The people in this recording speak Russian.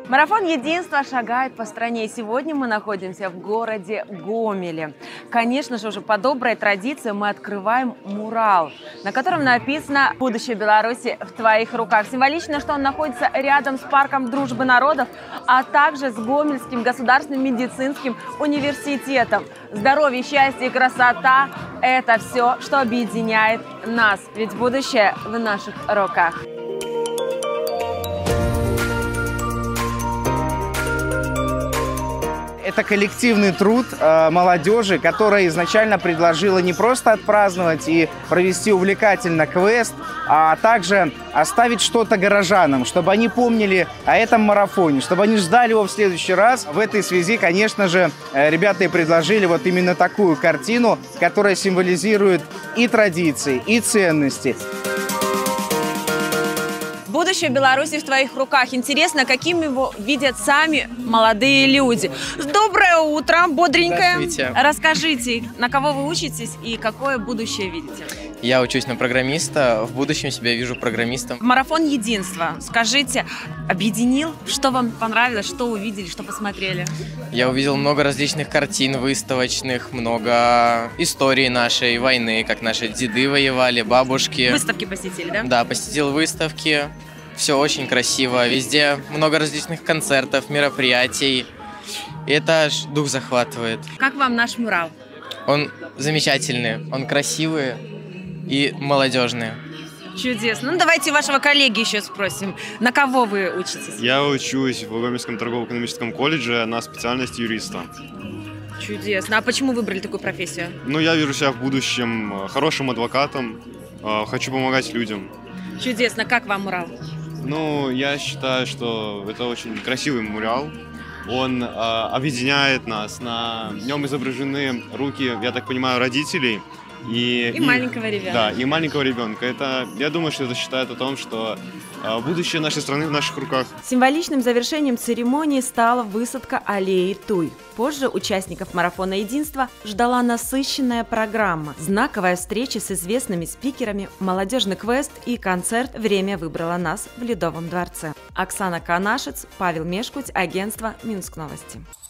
Марафон единства шагает по стране. Сегодня мы находимся в городе Гомеле. Конечно же, уже по доброй традиции мы открываем мурал, на котором написано «Будущее Беларуси в твоих руках». Символично, что он находится рядом с парком Дружбы народов, а также с Гомельским государственным медицинским университетом. Здоровье, счастье и красота – это все, что объединяет нас. Ведь будущее в наших руках. Это коллективный труд молодежи, которая изначально предложила не просто отпраздновать и провести увлекательно квест, а также оставить что-то горожанам, чтобы они помнили о этом марафоне, чтобы они ждали его в следующий раз. В этой связи, конечно же, ребята и предложили вот именно такую картину, которая символизирует и традиции, и ценности. Будущее Беларуси в твоих руках. Интересно, каким его видят сами молодые люди. Доброе утро, бодренькое. Здравствуйте. Расскажите, на кого вы учитесь и какое будущее видите? Я учусь на программиста. В будущем себя вижу программистом. Марафон единства. Скажите, объединил? Что вам понравилось? Что увидели? Что посмотрели? Я увидел много различных картин выставочных, много истории нашей войны, как наши деды воевали, бабушки. Выставки посетили, да? Да, посетил выставки. Все очень красиво. Везде много различных концертов, мероприятий. И это аж дух захватывает. Как вам наш мурал? Он замечательный, он красивый и молодежный. Чудесно. Ну, давайте вашего коллеги еще спросим. На кого вы учитесь? Я учусь в Гомельском торгово-экономическом колледже на специальность юриста. Чудесно. А почему выбрали такую профессию? Ну, я вижу себя в будущем хорошим адвокатом, хочу помогать людям. Чудесно. Как вам мурал? Ну, я считаю, что это очень красивый мурал. Он объединяет нас. На нем изображены руки, я так понимаю, родителей. И маленького ребенка. Да, и маленького ребенка. Я думаю, что это считает о том, что будущее нашей страны в наших руках. Символичным завершением церемонии стала высадка аллеи Туй. Позже участников марафона единства ждала насыщенная программа, знаковая встреча с известными спикерами, молодежный квест и концерт «Время выбрало нас» в Ледовом дворце. Оксана Канашец, Павел Мешкуть, агентство «Минск Новости».